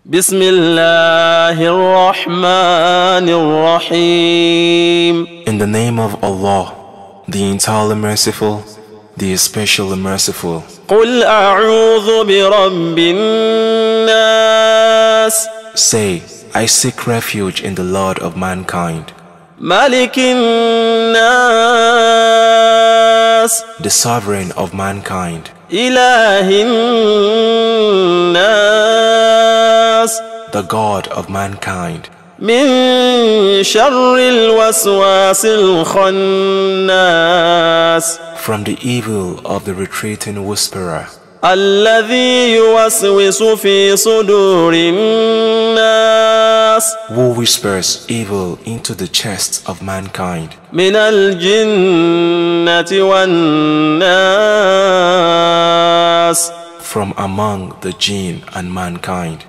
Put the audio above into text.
Bismillahir-Rahmanir-Rahim. In the name of Allah, the entirely merciful, the especially merciful. قُلْ أَعُوذُ بِرَبِّ النَّاسِ. Say, I seek refuge in the Lord of mankind, مَلِكِ النَّاسِ. the sovereign of mankind, إِلَهِ النَّاسِ. the God of mankind, من شر الوسواس الخناس. from the evil of the retreating whisperer, الذي يوسوس في صدور الناس. who whispers evil into the chests of mankind, من الجنة والناس. from among the jinn and mankind.